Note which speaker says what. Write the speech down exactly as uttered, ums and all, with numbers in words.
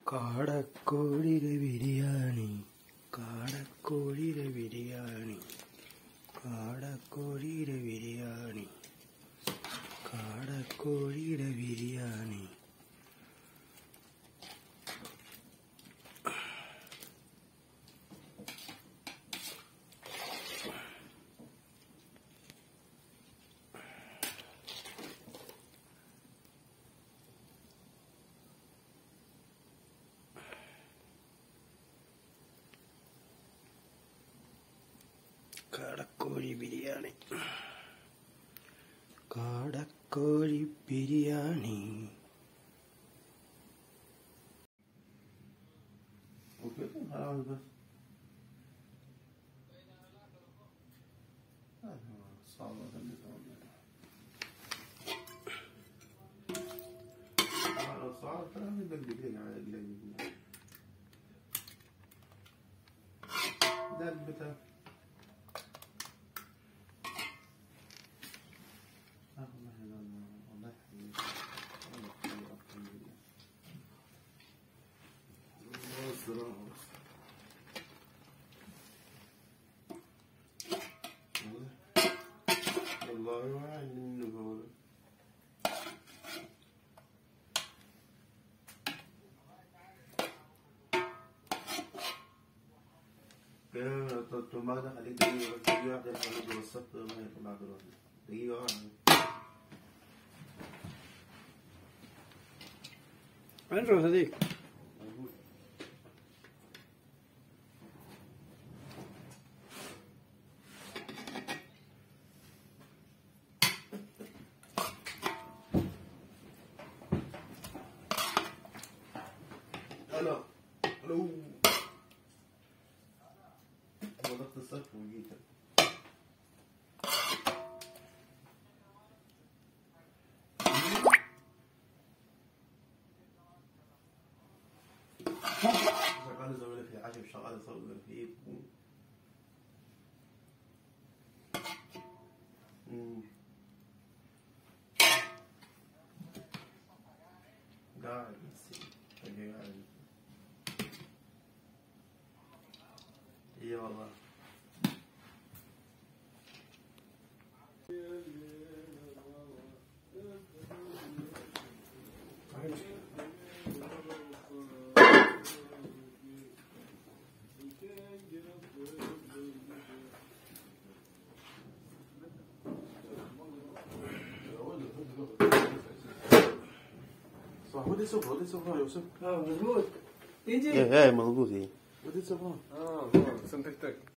Speaker 1: കാടക്കോഴിയുടെ ബിരിയാണി കാടക്കോഴിയുടെ ബിരിയാണി കാടക്കോഴിയുടെ ബിരിയാണി കാടക്കോഴിയുടെ ബിരിയാണി കാടക്കോഴി ബിരിയാണി കാടക്കോഴി ബിരിയാണി والله ما منه هذا ما دخل عليك دقيقة واحدة لحد ما وصلت ما يطلع دلوقتي دقيقة واحدة وين رحت هذيك؟ الو الو وضغط الصرف وجيتك شغال زميلي في عشب شغال يصور فيه قاعد نسي قاعد اي والله صح ودي صفر ودي صفر يا يوسف
Speaker 2: اه مضبوط تيجي
Speaker 1: ايه ايه مضبوط ايه
Speaker 2: ودي صفر
Speaker 3: اه سنتك تك